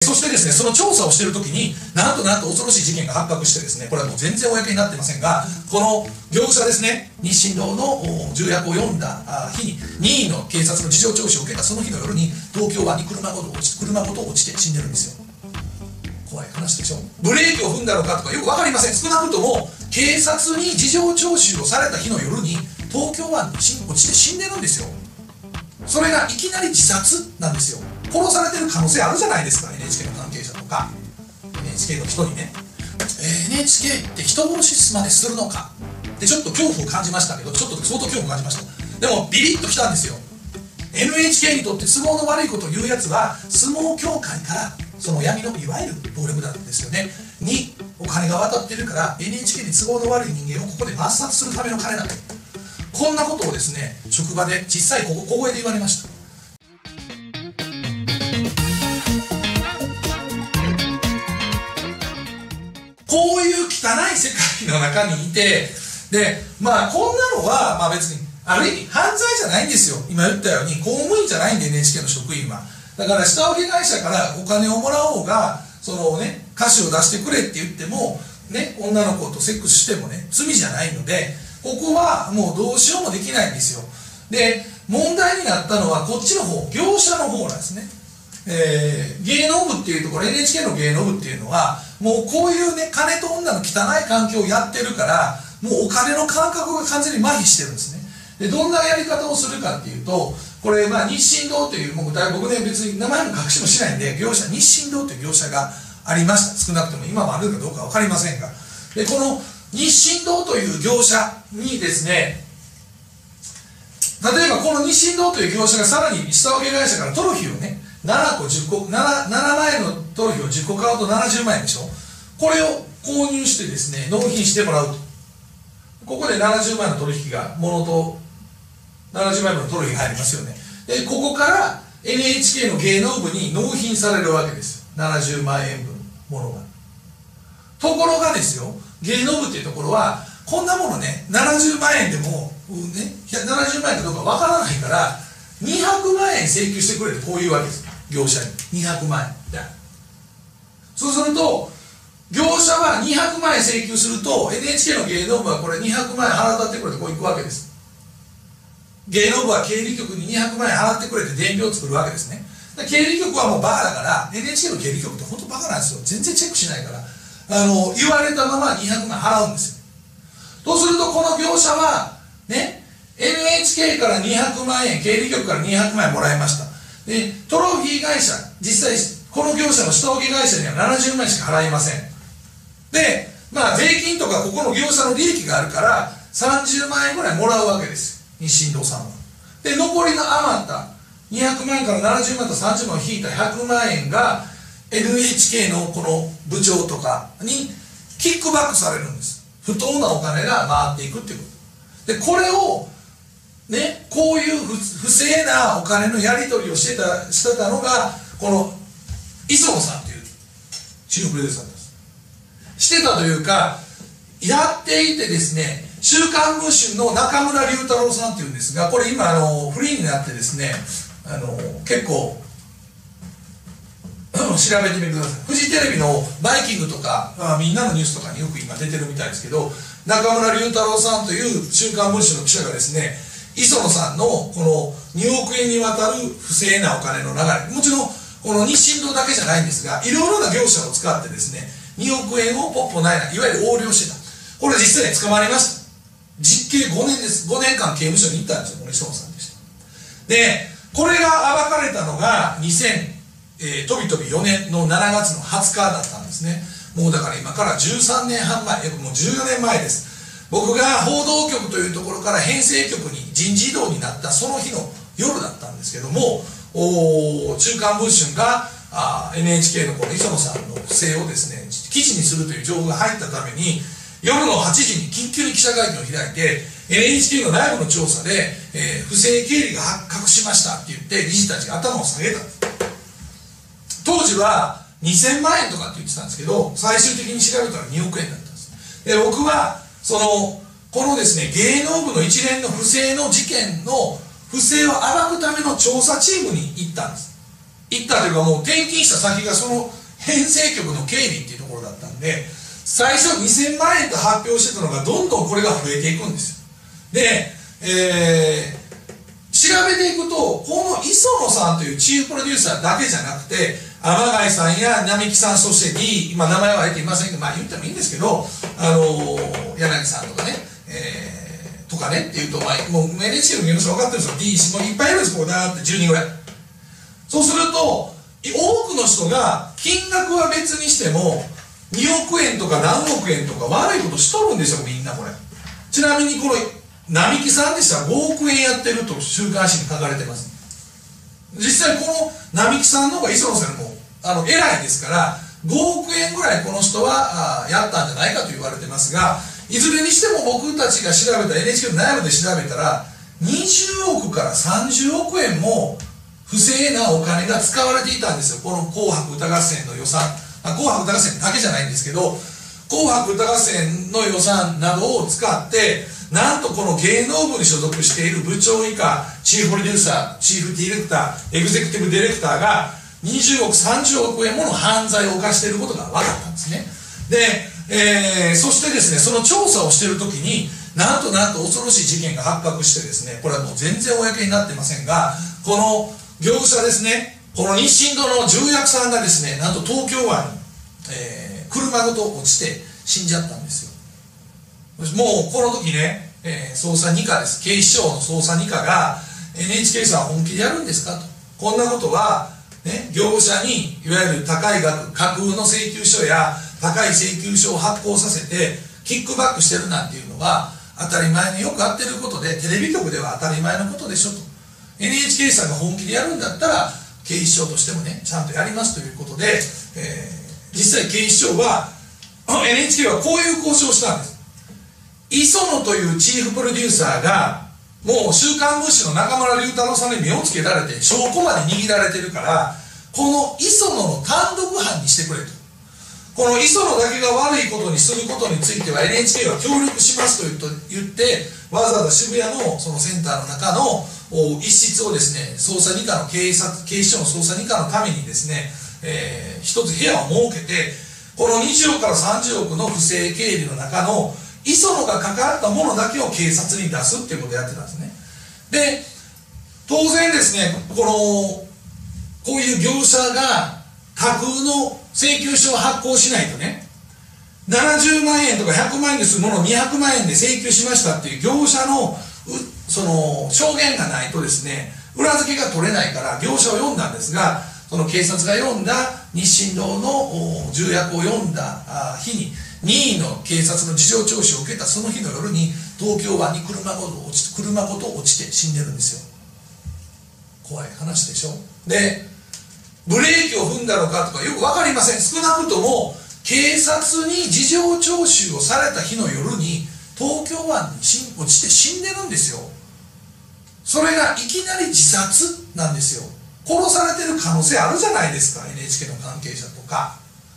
そしてですね、その調査をしているときに、なんと恐ろしい事件が発覚してですね、これはもう全然公になってませんが、この業者ですね、日清堂の重役を読んだ日に、任意の警察の事情聴取を受けたその日の夜に、東京湾に車ごと落ちて死んでるんですよ。怖い話でしょ。ブレーキを踏んだのかとかよく分かりません。少なくとも警察に事情聴取をされた日の夜に東京湾に落ちて死んでるんですよ。それがいきなり自殺なんですよ。殺されてる可能性あるじゃないですか。 NHK の関係者とか NHK の人にね、NHK って人殺しまでするのかってちょっと恐怖を感じましたけど、ちょっと相当恐怖を感じました。でもビリッときたんですよ。 NHK にとって都合の悪いことを言うやつは相撲協会からその闇のいわゆる暴力団ですよねにお金が渡ってるから、 NHK に都合の悪い人間をここで抹殺するための金なんだ。こんなことをですね、職場で小さい小声で言われました。こういう汚い世界の中にいて、でこんなのは別にある意味犯罪じゃないんですよ。今言ったように公務員じゃないんで NHK の職員は。だから下請け会社からお金をもらおうが、そのね、歌詞を出してくれって言ってもね、女の子とセックスしてもね、罪じゃないので、ここはもうどうしようもできないんですよ。で、問題になったのはこっちの方、業者の方なんですね。芸能部っていうところ、 NHK の芸能部っていうのはもうこういうね、金と女の汚い環境をやってるから、もうお金の感覚が完全に麻痺してるんですね。で、どんなやり方をするかっていうと、これ日清堂という、僕ね別に名前も隠しもしないんで、業者日清堂という業者がありました。少なくとも今もあるかどうか分かりませんが、でこの日清堂という業者にですね、例えばこの日清堂という業者がさらに下請け会社からトロフィーをね、7万円のトロフィーを10個買うと70万円でしょ。これを購入してですね、納品してもらうと、ここで70万円の取引が物と70万円のトロフィーが入りますよね。でここから NHK の芸能部に納品されるわけですよ、70万円分ものが。ところがですよ、芸能部っていうところはこんなものね、70万円でもね、70万円かどうかわからないから200万円請求してくれってこういうわけです。業者に200万円。そうすると業者は200万円請求すると NHK の芸能部はこれ200万円払ってくれってこういくわけです。芸能部は経理局に200万円払ってくれって伝票を作るわけですね。経理局はもうバカだから、 NHK の経理局って本当バカなんですよ。全然チェックしないから、言われたまま200万払うんですよ。とするとこの業者はね、 NHK から200万円、経理局から200万円もらいました。でトロフィー会社、実際この業者の下請け会社には70万円しか払いません。で税金とかここの業者の利益があるから30万円ぐらいもらうわけですよ、日清堂さんは。で残りの余った200万円から70万と30万を引いた100万円が NHK のこの部長とかにキックバックされるんです。不当なお金が回っていくっていうこと。でこれをね、こういう不正なお金のやり取りをしてたのがこの磯野さんというチーフプロデューサーです。してたというか、やっていてですね、週刊文春の中村龍太郎さんっていうんですが、これ今フリーになってですね、結構調べてみてください。フジテレビのバイキングとか、みんなのニュースとかによく今出てるみたいですけど、中村龍太郎さんという週刊文春の記者がですね、磯野さんのこの2億円にわたる不正なお金の流れ、もちろんこの日清堂だけじゃないんですが、いろいろな業者を使ってですね、2億円をポッポないな、いわゆる横領してた。これ実際に捕まりました。実刑5年です。5年間刑務所に行ったんですよ、この磯野さんでした。でこれが暴かれたのがとびとび4年の7月の20日だったんですね。もうだから今から13年半前、約もう14年前です。僕が報道局というところから編成局に人事異動になったその日の夜だったんですけども、週刊文春がNHK のこの磯野さんの不正をですね、記事にするという情報が入ったために、夜の8時に緊急に記者会見を開いて、 NHK の内部の調査で、不正経理が発覚しましたって言って理事たちが頭を下げたんです。当時は2000万円とかって言ってたんですけど、最終的に調べたら2億円だったんです。で僕はこのですね、芸能部の一連の不正の事件の不正を暴くための調査チームに行ったんです。 行ったというか、もう転勤した先がその編成局の経理っていうところだったんで、最初2000万円と発表してたのがどんどんこれが増えていくんですよ。で、調べていくと、この磯野さんというチーフプロデューサーだけじゃなくて、天貝さんや並木さん、そして D、今名前はあえていませんけど、まあ言ってもいいんですけど、柳さんとかね、とかねっていうと、まあ、もう NHK の芸能人分かってるんですよ。D、もういっぱいいるんです、ここだって10人ぐらい。そうすると、多くの人が、金額は別にしても、2億円とか何億円とか悪いことしとるんですよ、みんなこれ。ちなみにこの並木さんでしたら5億円やってると週刊誌に書かれてます。実際この並木さんの方が磯野さんも偉いですから、5億円ぐらいこの人はやったんじゃないかと言われてますが、いずれにしても僕たちが調べた NHK の内部で調べたら、20億から30億円も不正なお金が使われていたんですよ、この紅白歌合戦の予算。紅白歌合戦だけじゃないんですけど、紅白歌合戦の予算などを使って、なんとこの芸能部に所属している部長以下、チーフプロデューサー、チーフディレクター、エグゼクティブディレクターが20億、30億円もの犯罪を犯していることが分かったんですね。で、そしてですね、その調査をしているときに、なんと恐ろしい事件が発覚してですね、これはもう全然公になってませんが、この業者ですね、この日清堂の重役さんがですね、なんと東京湾に、車ごと落ちて死んじゃったんですよ。もうこの時ね、捜査2課です。警視庁の捜査2課が NHK さん本気でやるんですかと。こんなことは、ね、業者にいわゆる高い額、架空の請求書や高い請求書を発行させてキックバックしてるなんていうのは当たり前によくあってることで、テレビ局では当たり前のことでしょと。 NHK さんが本気でやるんだったら警視庁としてもねちゃんとやりますということで、実際警視庁は NHK はこういう交渉をしたんです。磯野というチーフプロデューサーがもう週刊文春の中村龍太郎さんに目をつけられて証拠まで握られてるから、この磯野の単独犯にしてくれと。この磯野だけが悪いことにすることについては NHK は協力しますと言ってわざわざ渋谷のそのセンターの中の一室をですね、捜査2課の警視庁の捜査2課のためにですね、一つ部屋を設けて、この20億から30億の不正経理の中の磯野が関わったものだけを警察に出すっていうことをやってたんですね。で、当然ですね、こういう業者が架空の請求書を発行しないとね、70万円とか100万円でするものを200万円で請求しましたっていう業者のその証言がないとですね、裏付けが取れないから業者を呼んだんですが、その警察が読んだ日清堂の重役を読んだ日に任意の警察の事情聴取を受けたその日の夜に東京湾に車ごと落ちて死んでるんですよ。怖い話でしょ。で、ブレーキを踏んだのかとかよく分かりません。少なくとも警察に事情聴取をされた日の夜に東京湾に落ちて死んでるんですよ。それがいきなり自殺なんですよ。殺されてる可能性あるじゃないですか、 NHK の関係者とか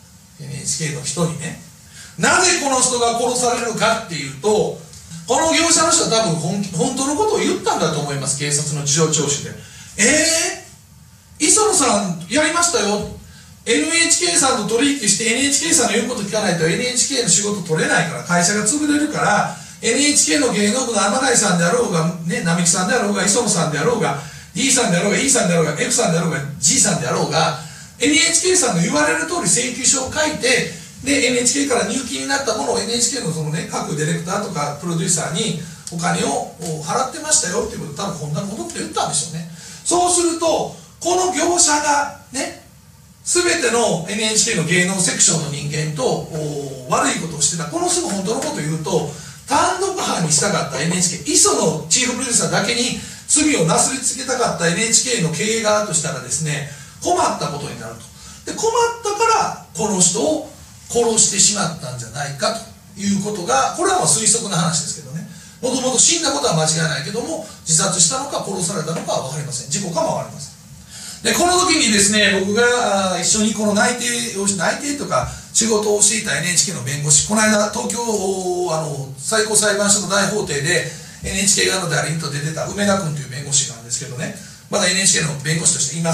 NHK の人にね。なぜこの人が殺されるかっていうと、この業者の人は多分本当のことを言ったんだと思います。警察の事情聴取で磯野さんやりましたよ、 NHK さんと取引して NHK さんの言うこと聞かないと NHK の仕事取れないから、会社が潰れるから、 NHK の芸能部の天貝さんであろうが、ね、並木さんであろうが、磯野さんであろうが、 D さんであろうが E さんであろうが F さんであろうが G さんであろうが、 NHK さんの言われる通り請求書を書いて、で NHK から入金になったものを NHK のそのね、各ディレクターとかプロデューサーにお金を払ってましたよっていうことを多分本田のことって言ったんでしょうね。そうするとこの業者がね、全ての NHK の芸能セクションの人間と悪いことをしてた、このすぐ本当のことを言うと、単独犯にしたかった NHK、 磯野チーフプロデューサーだけに罪をなすりつけたかった NHK の経営側としたらですね、困ったことになると。で、困ったからこの人を殺してしまったんじゃないかということが、これはまあ推測の話ですけどね、もともと死んだことは間違いないけども、自殺したのか殺されたのかは分かりません。事故かも分かりません。で、この時にですね、僕が一緒にこの内定とか仕事をしていた NHK の弁護士、この間東京最高裁判所の大法廷で NHK 側の代理人と出てた梅田君という弁護士なんですけどね、まだ NHK の弁護士としています。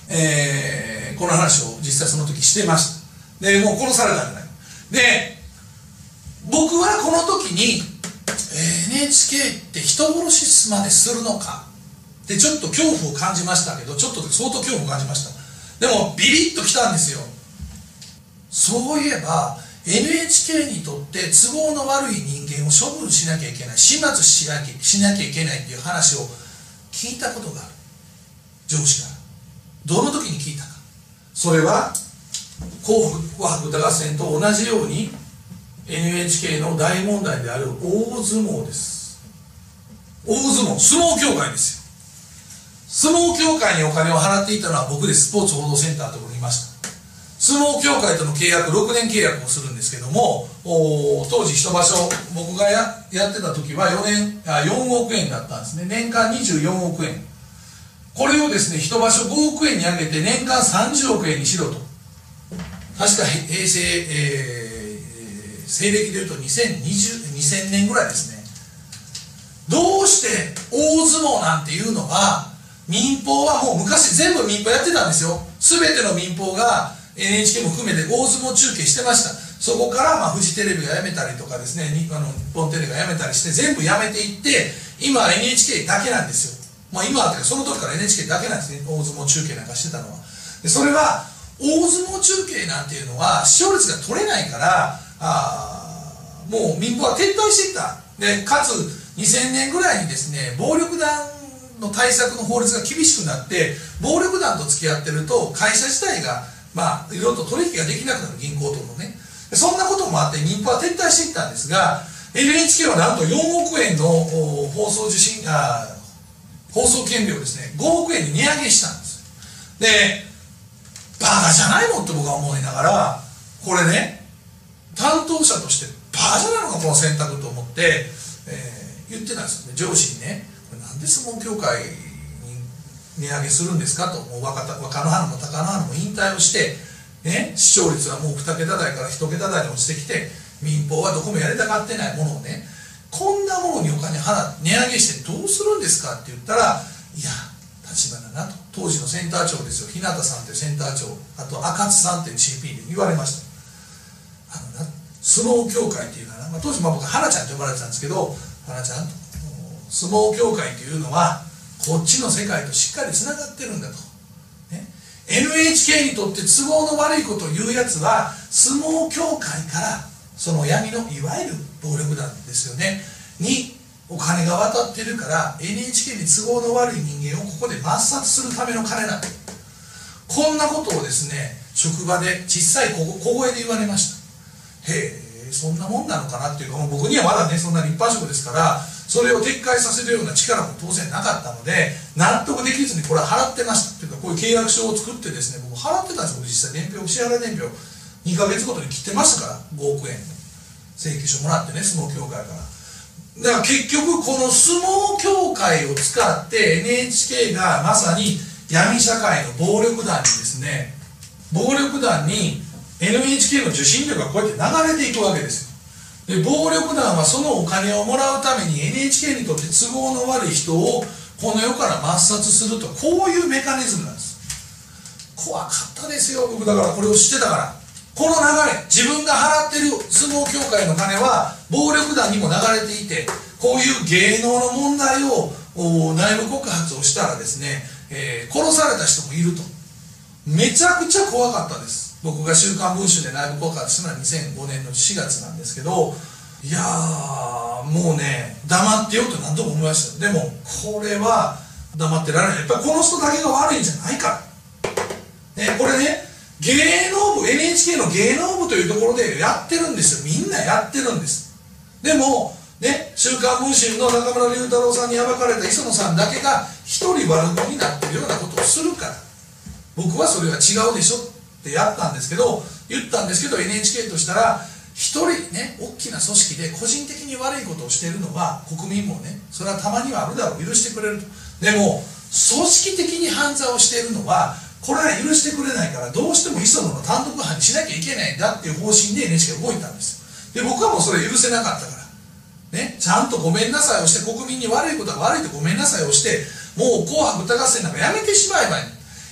この話を実際その時してました。でもう殺されたんじゃないで、僕はこの時に、NHK って人殺しまでするのかってちょっと恐怖を感じましたけど、ちょっと相当恐怖を感じました。でもビリッときたんですよ。そういえば NHK にとって都合の悪い人間を処分しなきゃいけない、始末しなきゃいけないっていう話を聞いたことがある。上司からどの時に聞いたか。それは紅白歌合戦と同じように NHK の大問題である大相撲です。大相撲、相撲協会ですよ。相撲協会にお金を払っていたのは僕です。スポーツ報道センターのところにいました。相撲協会との契約、6年契約をするんですけども、当時一場所僕がやってた時は4億円だったんですね。年間24億円。これをですね、一場所5億円に上げて年間30億円にしろと。確か平成、西暦でいうと2000年ぐらいですね。どうして大相撲なんていうのは、民放はもう昔全部民放やってたんですよ。全ての民放が NHK も含めて大相撲中継してました。そこからフジテレビがやめたりとかですね、日本テレビがやめたりして全部やめていって、今 NHK だけなんですよ。今はその時から NHK だけなんですね、大相撲中継なんかしてたのは。でそれは大相撲中継なんていうのは視聴率が取れないから、もう民放は撤退していった。でかつ2000年ぐらいにですね、暴力団の対策の法律が厳しくなって、暴力団と付き合ってると会社自体がいろいろと取引ができなくなる、銀行とのね。そんなこともあって民放は撤退していったんですが、 NHK はなんと4億円の放送権料をですね5億円に値上げしたんです。でバカじゃないのって僕は思いながら、これね、担当者としてバカじゃないのかこの選択と思って、言ってたんですよね、上司にね。これなんで相撲協会に値上げするんですかと。もう若乃花も貴乃花も引退をして、ね、視聴率はもう2桁台から1桁台に落ちてきて、民放はどこもやりたがってないものをね、こんなものにお金値上げしてどうするんですかって言ったら、いや立花なと、当時のセンター長ですよ、日向さんというセンター長、あと赤津さんという CP で言われました。相撲協会っていうかな、当時僕は花ちゃんと呼ばれてたんですけど、花ちゃんと相撲協会っていうのはこっちの世界としっかりつながってるんだと、ね、NHK にとって都合の悪いことを言うやつは相撲協会からその闇のいわゆる暴力団ですよねにお金が渡ってるから、 NHK に都合の悪い人間をここで抹殺するための金なんだ。こんなことをですね、職場で小さい小声で言われました。へえ、そんなもんなのかなっていうか、僕にはまだねそんな立派職ですから、それを撤回させるような力も当然なかったので、納得できずにこれは払ってましたっていうか、こういう契約書を作ってですね、僕払ってたんですよ。実際支払い年表2ヶ月ごとに切ってましたから、5億円請求書もらってね、相撲協会から。だから結局この相撲協会を使って NHK がまさに闇社会の暴力団にですね、暴力団に NHK の受信料がこうやって流れていくわけですよ。で暴力団はそのお金をもらうために NHK にとって都合の悪い人をこの世から抹殺すると、こういうメカニズムなんです。怖かったですよ、僕。だからこれを知ってたから、この流れ、自分が払ってる相撲協会の金は暴力団にも流れていて、こういう芸能の問題を内部告発をしたらですね、殺された人もいると。めちゃくちゃ怖かったです。僕が週刊文春で内部告発したのは2005年の4月なんですけど、いやーもうね、黙ってよと何度も思いました。でもこれは黙ってられない。やっぱりこの人だけが悪いんじゃないから、ね、これね、芸能部、 NHK の芸能部というところでやってるんですよ。みんなやってるんです。でもね、週刊文春の中村龍太郎さんに暴かれた磯野さんだけが一人悪者になってるようなことをするから、僕はそれは違うでしょって言ったんですけど NHK としたら、一人ね、大きな組織で個人的に悪いことをしているのは国民もね、それはたまにはあるだろう、許してくれると。でも組織的に犯罪をしているのはこれは許してくれないから、どうしても磯野の単独犯にしなきゃいけないんだっていう方針で NHK が動いたんです。で僕はもうそれ許せなかったからね、ちゃんとごめんなさいをして、国民に悪いことは悪いとごめんなさいをして、もう紅白歌合戦なんかやめてしまえばいい。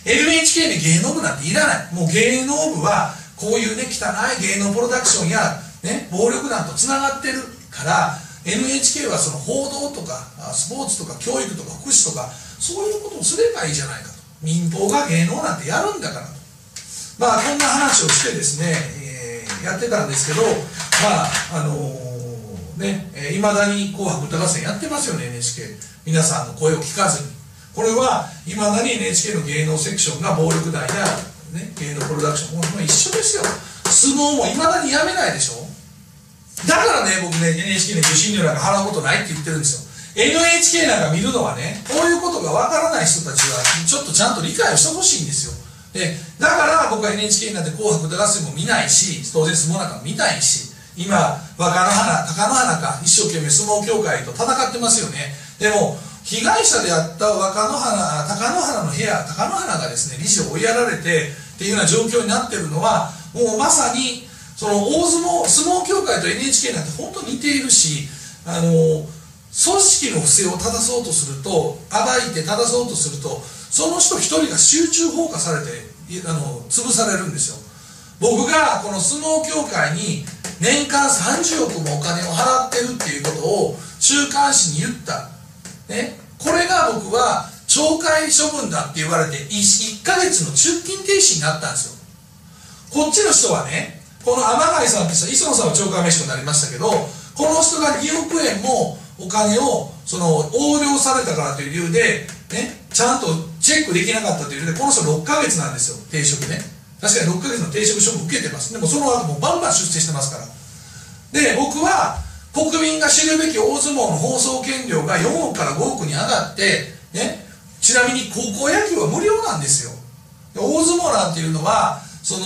NHK に芸能部なんていらない。もう芸能部はこういうね汚い芸能プロダクションや、ね、暴力団とつながってるから、 NHK はその報道とかスポーツとか教育とか福祉とかそういうことをすればいいじゃないかと。民放が芸能なんてやるんだからと、まあこんな話をしてですね、やってたんですけど、まあいまだに「紅白歌合戦」やってますよね NHK。 皆さんの声を聞かずに。これはいまだに NHK の芸能セクションが暴力団や、ね、芸能プロダクションも一緒ですよ。相撲もいまだにやめないでしょ。だからね、僕ね NHK の受信料なんか払うことないって言ってるんですよ。 NHK なんか見るのはね、こういうことがわからない人たちはちょっとちゃんと理解をしてほしいんですよ。でだから僕は NHK なんて「紅白歌合戦」も見ないし、当然相撲なんかも見ないし、今若乃花貴乃花が一生懸命相撲協会と戦ってますよね。でも被害者であった若乃花貴乃花の部屋、貴乃花がですね理事を追いやられてっていうような状況になってるのは、もうまさにその相撲協会と NHK なんて本当に似ているし、組織の不正を正そうとすると、暴いて正そうとすると、その人一人が集中放火されて潰されるんですよ。僕がこの相撲協会に年間30億もお金を払ってるっていうことを週刊誌に言った、ね、これが僕は懲戒処分だって言われて 1ヶ月の出勤停止になったんですよ。こっちの人はね、この天貝さんって人、磯野さんは懲戒免職になりましたけど、この人が2億円もお金を横領されたからという理由で、ね、ちゃんとチェックできなかったという理由で、この人6ヶ月なんですよ、停職ね。確かに6ヶ月の停職処分受けてます。でもその後もバンバン出世してますから。で、僕は国民が知るべき大相撲の放送権料が4億から5億に上がって、ね、ちなみに高校野球は無料なんですよ。大相撲なんていうのは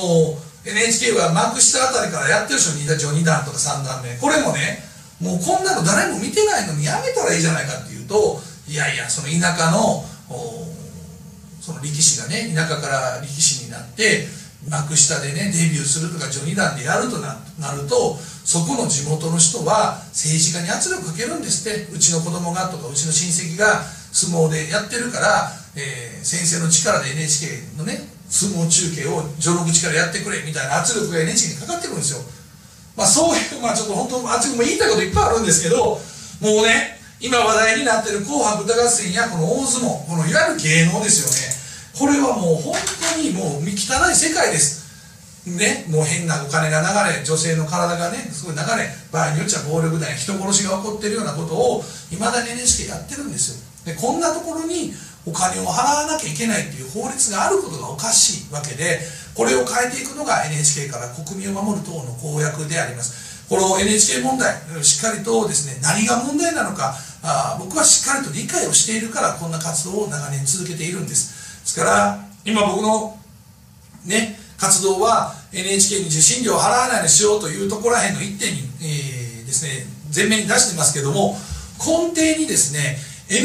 NHK は幕下あたりからやってるでしょ、2段とか3段目。これもね、もうこんなの誰も見てないのにやめたらいいじゃないかっていうと、いやいや、その田舎のその力士がね、田舎から力士になって幕下でねデビューするとか序二段でやると なると、そこの地元の人は政治家に圧力かけるんですって。うちの子供がとかうちの親戚が相撲でやってるから、先生の力で NHK のね相撲中継を序の口からやってくれみたいな圧力が NHK にかかってくるんですよ。まあそういう、ちょっと本当圧力も言いたいこといっぱいあるんですけど、もうね今話題になってる紅白歌合戦やこの大相撲、このいわゆる芸能ですよね。これはもう本当にもう汚い世界ですね。もう変なお金が流れ、女性の体がねすごい流れ、場合によっちゃ暴力団や人殺しが起こっているようなことをいまだに NHK やってるんですよ。でこんなところにお金を払わなきゃいけないっていう法律があることがおかしいわけで、これを変えていくのが NHK から国民を守る党の公約であります。この NHK 問題、しっかりとですね、何が問題なのか、僕はしっかりと理解をしているからこんな活動を長年続けているんです。ですから今僕のね活動は NHK に受信料を払わないようにしようというところらへんの一点に、ですね前面に出してますけども、根底にですね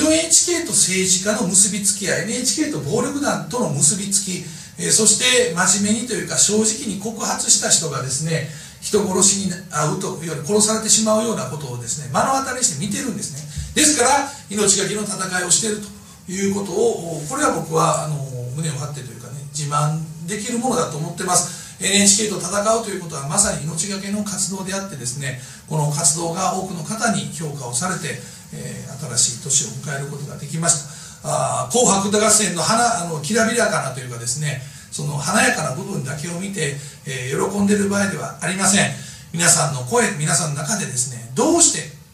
NHK と政治家の結びつきや NHK と暴力団との結びつき、そして真面目にというか正直に告発した人がですね人殺しに遭うというように殺されてしまうようなことをですね目の当たりにして見てるんですね。ですから命がけの戦いをしているということを、これは僕は胸を張ってというかね自慢できるものだと思ってます。 NHK と戦うということはまさに命がけの活動であってですね、この活動が多くの方に評価をされて、新しい年を迎えることができました。紅白歌合戦のきらびやかなというかですね、その華やかな部分だけを見て、喜んでいる場合ではありません。皆さんの声、皆さんの中でですね、どうして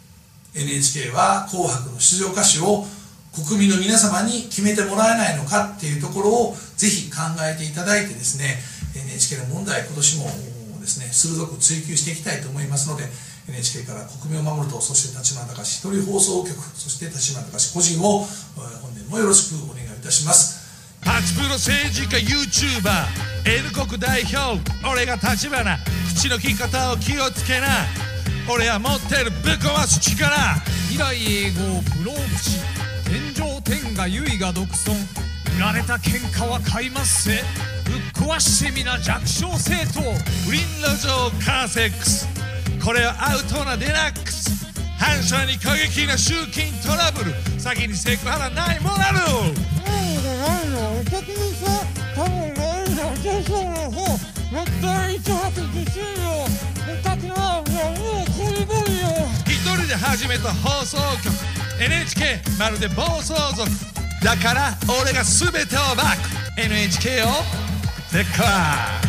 NHK は紅白の出場歌手を国民の皆様に決めてもらえないのかっていうところをぜひ考えていただいてですね、 NHK の問題、今年もですね鋭く追及していきたいと思いますので、 NHK から国民を守る党、そして立花隆一人放送局、そして立花隆個人を本年もよろしくお願いいたします。 パチプロ政治家 YouTuber N 国代表、俺が立花、口の利き方を気をつけな。俺は持ってるぶっ壊す力、 未来永劫不老不死、天上天下唯我独尊、売られた喧嘩は買いますせ、ぶっ壊してみな弱小政党、 不倫路上カーセックス、これはアウトなデラックス、反射に過激な集金トラブル、先にセクハラないモラル。 逆にさ、多分俺ら女子の方絶対1泊10よ。だけどもうこりごりよ。 一人で始めた放送局 NHK まるで暴走族だから俺が全てをバック NHK をでっかい